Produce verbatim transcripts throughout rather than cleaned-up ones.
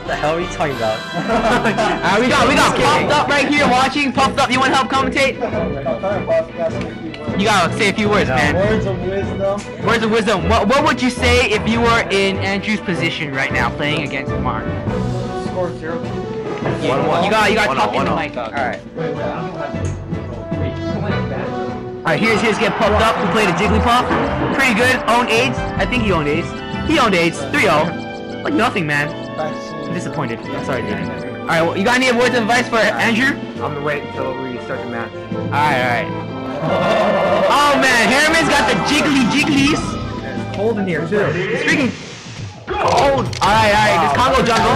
the hell are you talking about? uh, we got we got Puffed Up right here watching. Puffed Up, you want to help commentate? You gotta say a few words, man. Words of wisdom. Words of wisdom. What what would you say if you were in Andrew's position right now, playing against Marth? Score zero. Yeah, you got you got to talk in the mic. All right. All right. Here's here's get Puffed Up. Who played a Jigglypuff? Pretty good. Owned AIDS. I think he owned AIDS. He owned AIDS. three oh. Like nothing, man. I'm disappointed. I'm sorry, dude. All right. Well, you got any words of advice for Andrew? I'm gonna wait until we start the match. All right. All right. Oh man, Hman's got the jiggly jigglies. It's cold in here too. It's freaking cold. All right. All right. This Congo jungle.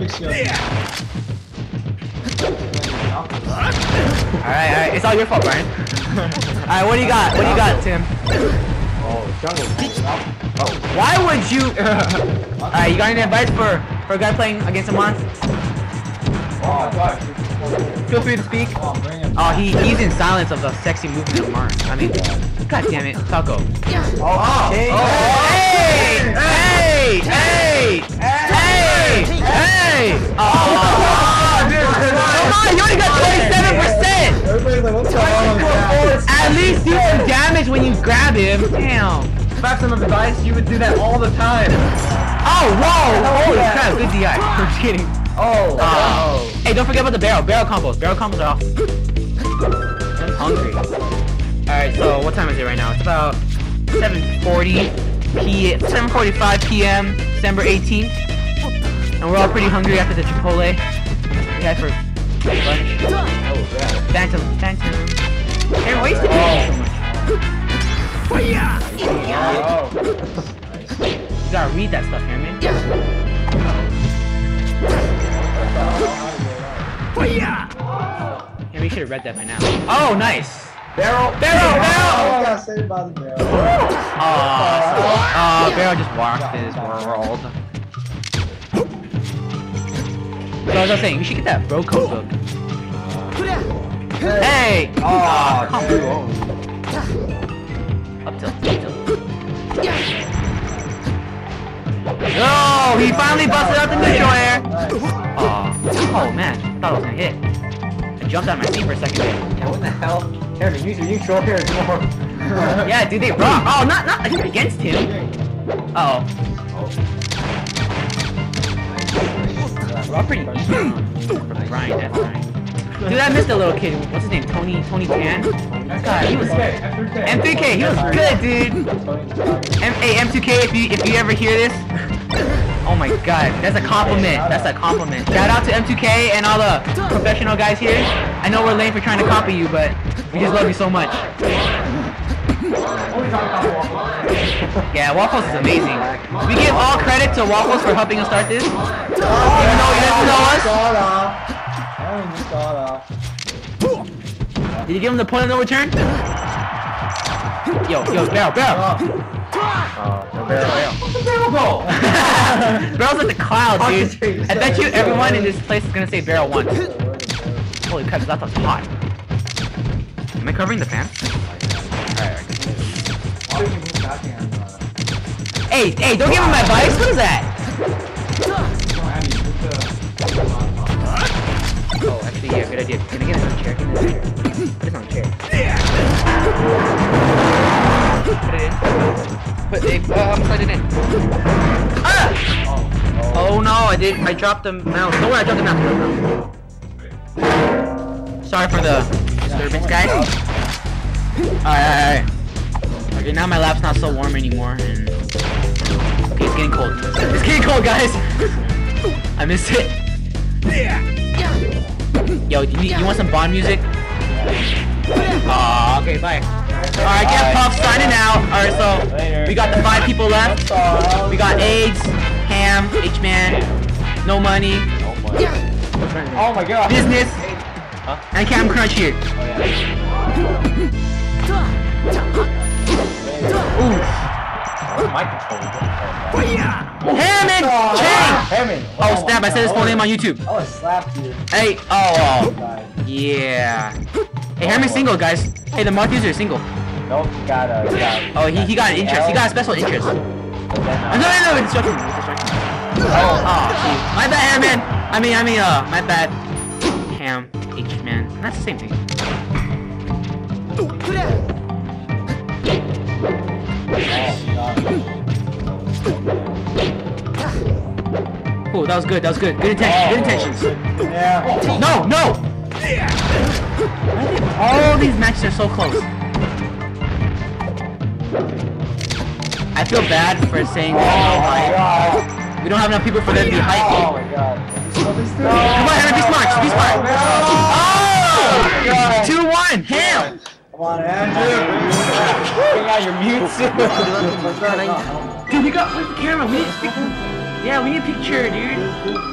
Alright, alright, it's all your fault, Brian. Alright, what do you got? What do you got, Tim? Oh, jungle. Oh, why would you? Alright, you got any advice for for a guy playing against a monster? Feel free to speak. Oh, he he's in silence of the sexy movement of Marth. I mean, god damn it, Falco. Oh, Oh, hey, hey, hey, hey, hey! Oh, come on, you only got twenty-seven percent. Everybody's like, what's wrong with that? At least do some damage when you grab him. Damn. If I have some advice, you would do that all the time. Oh, whoa! Holy crap, good D I. I'm just kidding. Oh, Uh, hey, don't forget about the barrel. Barrel combos. Barrel combos are off. I'm hungry. Alright, so what time is it right now? It's about seven forty p seven forty-five p m December eighteenth. And we're all pretty hungry after the Chipotle we had for lunch. oh, yeah. Phantom, Phantom. Hey, why are you sticking so much? Oh, yeah. Oh. You gotta read that stuff, Hman. Oh, yeah. Yeah, we should have read that by now. Oh, nice. Barrel, Barrel, Oh, barrel. I got saved by the barrel. Oh, oh, Barrel just walked his world. So as I was saying, we should get that bro code book. Hey! Oh, come okay. on. Up tilt, up tilt. Oh, he finally busted out the neutral air. Oh, oh man, I thought I was gonna hit. I jumped out of my seat for a second. Yeah, what the hell? Here, use your neutral here more. Yeah, dude, they rock. Oh, not not against him. Uh oh. We're all pretty Brian, that's Brian. Dude, I missed a little kid. What's his name? Tony Tony Tan? God, he was M three K, he was good, dude. M hey, M two K, if you if you ever hear this, oh my god, that's a compliment. That's a compliment. Shout out to M two K and all the professional guys here. I know we're lame for trying to copy you, but we just love you so much. Yeah, Waffles is amazing. We give all credit to Waffles for helping us start this. Even though he doesn't know us. Did you give him the point of no return? Yo, yo, barrel, barrel. Oh, no barrel, barrel. Barrel goal. Barrel's like the cloud, dude. I bet you everyone in this place is gonna say barrel once. Holy crap, that was hot. Am I covering the fan? Alright. Hey, hey, don't give him advice. What is that? Oh, actually, yeah, good idea. Can I get it on a chair? Can I get it on a chair? Put it on a chair. Put it in. Put it. Uh, I'm slide it in. Ah! Oh no, I did. I dropped the mouse. Don't worry, I dropped the mouse. Sorry for the disturbance, guys. Alright, alright, alright. Okay, now my lap's not so warm anymore, and okay, it's getting cold. It's getting cold, guys. I missed it. Yo, you, you want some Bond music? Aw, okay, bye. Alright, get Puff signing out. Alright, so we got the five people left. We got AIDS, Ham, Hman, No Money, Oh my god. Business, and Cam Crunch here. Ooh. My controller. Hman! Chang! Hman. Oh snap, I said his full name on YouTube. I would slap you. Hey, oh, oh. Yeah. Hey, Hman's single, guys. Hey, the Marth user is single. Nope, got a. Oh, he, he got an interest. He got a special interest. No, no, no, it's distraction. It's distraction. Oh, geez. My bad, Ham Man. I mean, I mean, uh, my bad. Ham, H man. That's the same thing. Oh, that was good. That was good. Good intentions. Good intentions. Yeah. No, no. Why are they- all these matches are so close. I feel bad for saying that. We don't have enough people for them to be hyped. Oh my god. Come on, Henry, be smart. Be smart. Oh! two one. Ham. Come on, Andrew. Bring out your mutes. Dude, we got. Where's the camera? We need to pick. Yeah, we need a picture, dude.